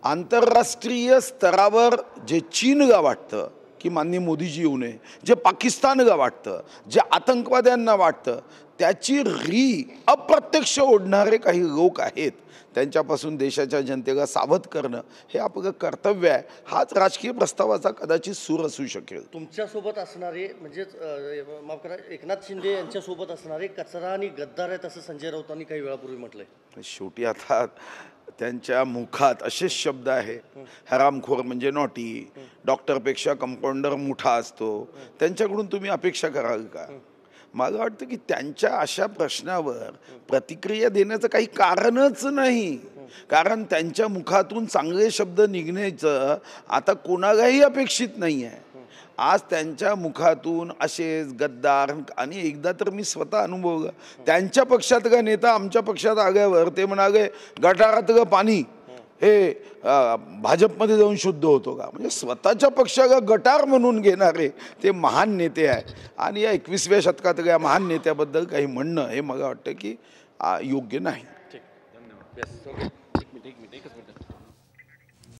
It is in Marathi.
आंतरराष्ट्रीय स्तरावर जे चीनला वाटतं की माननीय मोदीजी येऊ नये, जे पाकिस्तानला वाटतं, जे आतंकवाद्यांना वाटतं, त्याची अप्रत्यक्ष ओढणारे काही लोक आहेत, त्यांच्यापासून देशाच्या जनतेला सावध करणं हे आपलं कर्तव्य आहे. हाच राजकीय प्रस्तावाचा कदाचित सूर असू शकेल. तुमच्यासोबत असणारे म्हणजेच माफ करा, एकनाथ शिंदे यांच्यासोबत असणारे कचरा आणि गद्दार आहेत असं संजय राऊतांनी काही वेळापूर्वी म्हटलंय. शेवटी आता त्यांच्या मुखात असेच शब्द आहे, हरामखोर म्हणजे नॉटी, डॉक्टरपेक्षा कंपाऊंडर मोठा असतो, त्यांच्याकडून तुम्ही अपेक्षा कराल का? मला वाटतं की त्यांच्या अशा प्रश्नावर प्रतिक्रिया देण्याचं काही कारणच नाही, कारण त्यांच्या मुखातून चांगले शब्द निघण्याचं आता कोणालाही अपेक्षित नाही आहे. आज त्यांच्या मुखातून असेच गद्दार, आणि एकदा तर मी स्वतः अनुभवलं, त्यांच्या पक्षातला नेता आमच्या पक्षात आल्यावर ते म्हणाले गटारातलं पाणी हे भाजपमध्ये जाऊन शुद्ध होतो का? म्हणजे स्वतःच्या पक्षाला गटार म्हणून घेणारे ते महान नेते आहे. आणि या 21व्या शतकातल्या या महान नेत्याबद्दल काही म्हणणं हे मला वाटतं की योग्य नाही. ठीक, धन्यवाद.